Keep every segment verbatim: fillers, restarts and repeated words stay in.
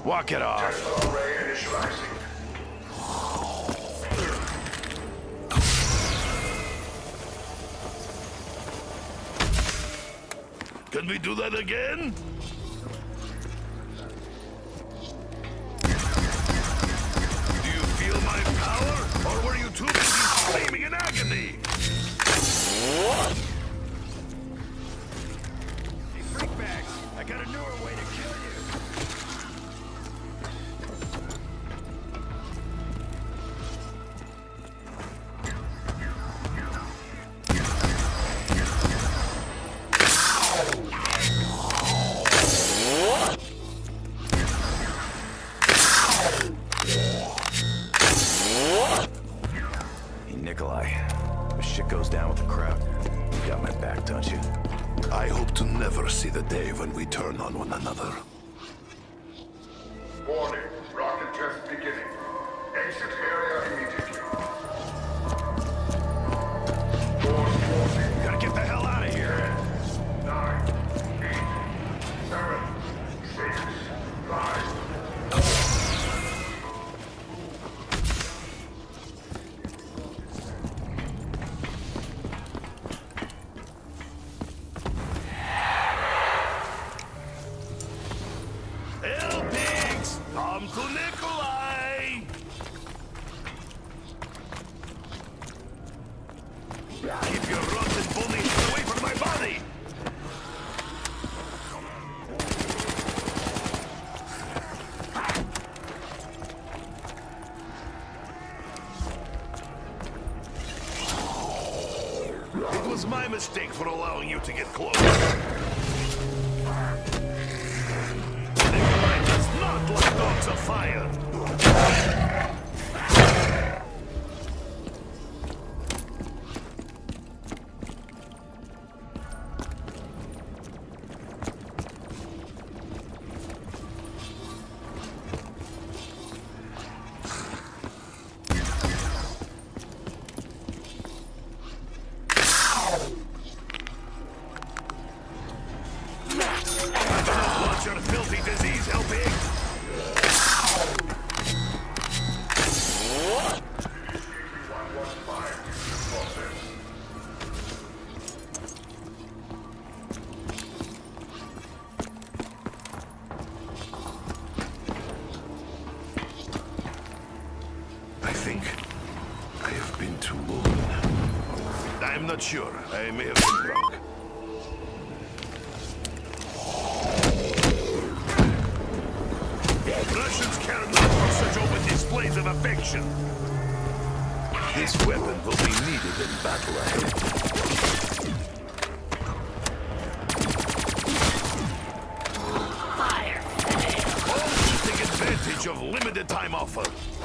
Walk it off. Test array initializing. Can we do that again? Do you feel my power? Or were you too busy screaming in agony? What? Hey, freakbags, I got a newer way to kill you. See the day when we turn on one another. Warning, rocket test beginning. Exit area immediately. Doors closing. Gotta get the hell out of here. Ten, nine, eight, seven, six, five. Come to Nikolai! Keep your rotten bunnies away from my body! It was my mistake for allowing you to get close. Not like dogs of fire! I don't want your filthy disease helping! I think I have been too long. I'm not sure. I may have been drunk. Russians care not for such open displays of affection. This weapon will be needed in battle ahead. Fire! Always take advantage of limited time offer.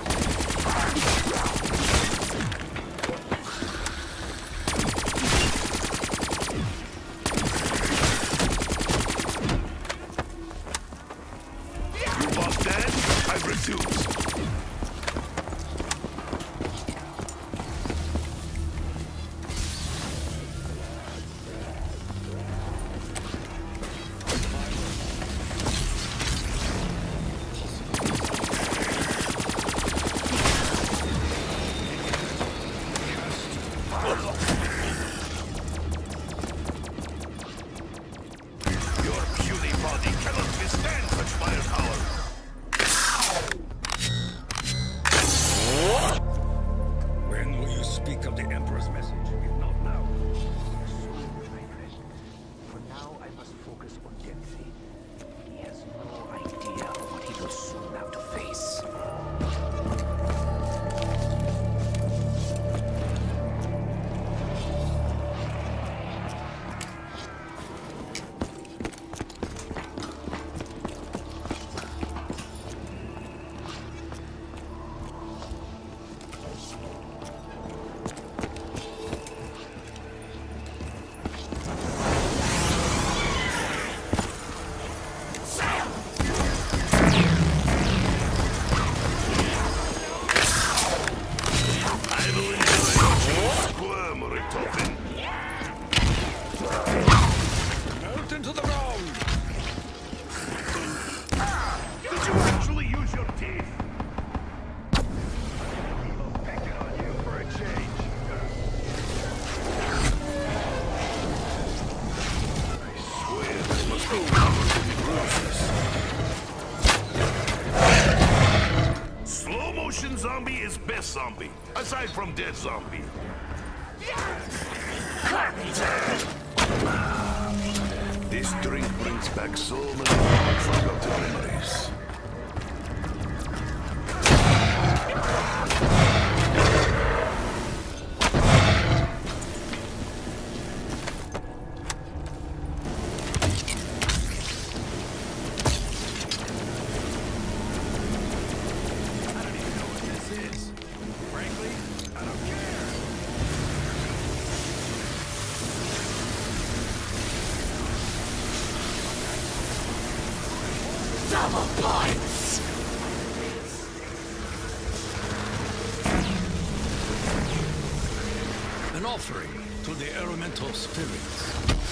You want that? I refuse. zombie, aside from dead zombie. This drink brings back so many forgotten memories. An offering to the elemental spirits.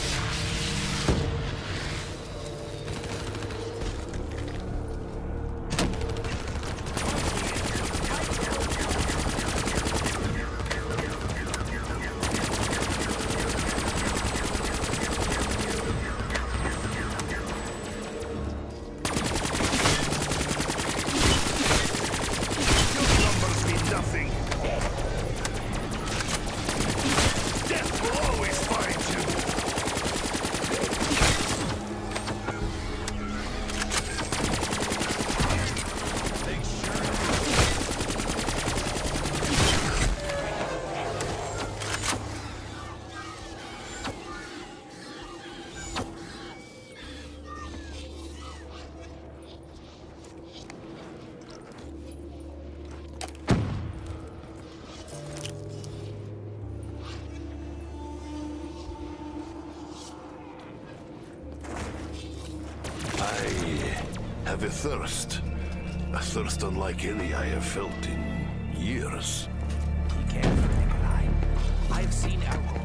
I have a thirst. A thirst unlike any I have felt in years. Be careful, Nikolai. I've seen alcohol.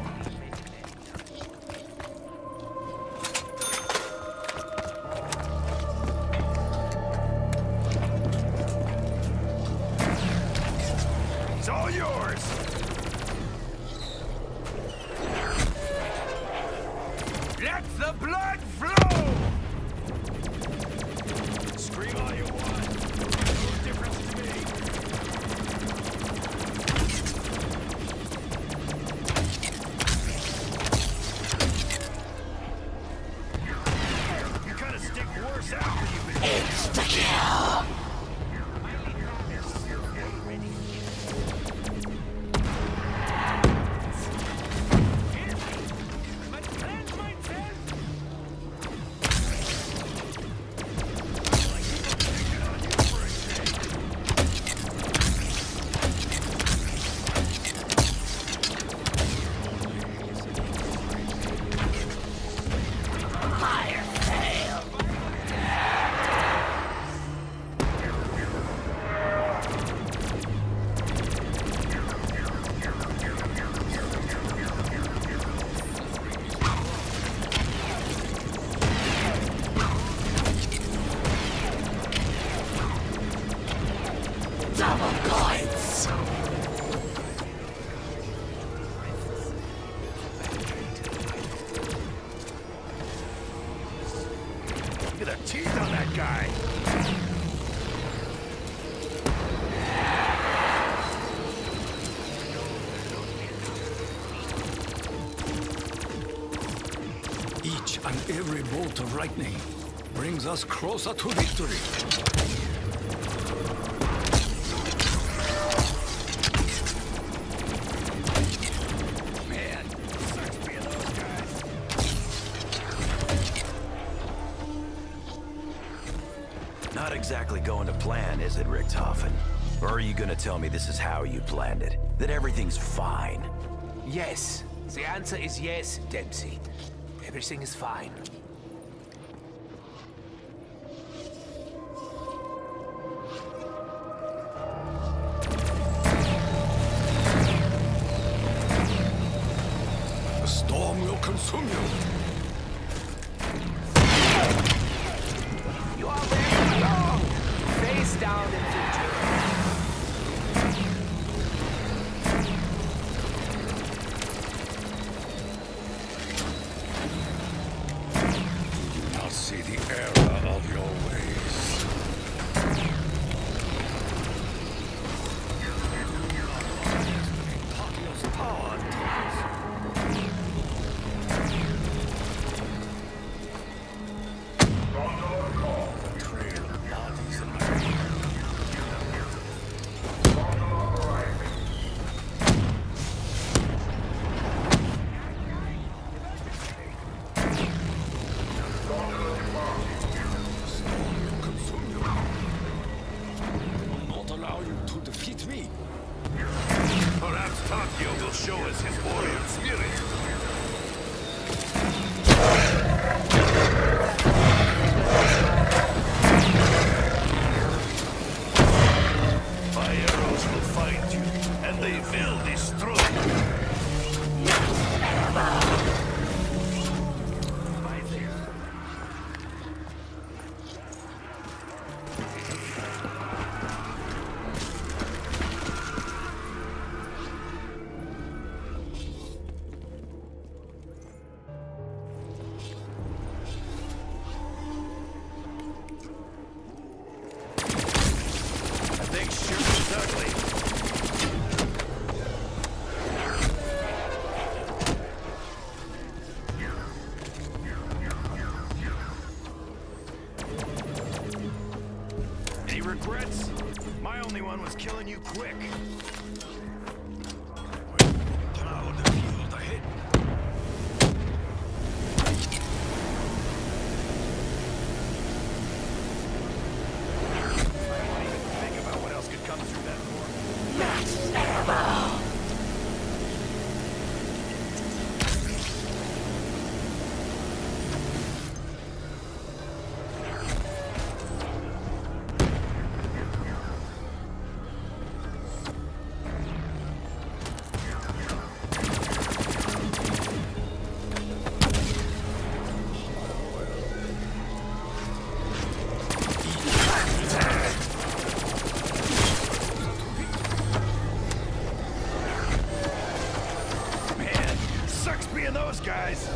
It's all yours! Let the blood flow! Scream all you want. No difference to me. You kind of stick worse after you've been... It's the kill! Double points! Look at the teeth on that guy! Each and every bolt of lightning brings us closer to victory. Not exactly going to plan, is it, Richthofen? Or are you gonna tell me this is how you planned it? That everything's fine? Yes. The answer is yes, Dempsey. Everything is fine. The storm will consume you. You are very wrong! Face down and victory. I'll see the error of your ways. Show us his warrior spirit. My arrows will find you, and they will destroy you. Regrets? My only one was killing you quick. Proud to feel the hit. I won't even think about what else could come through that door. Max ammo. Those guys.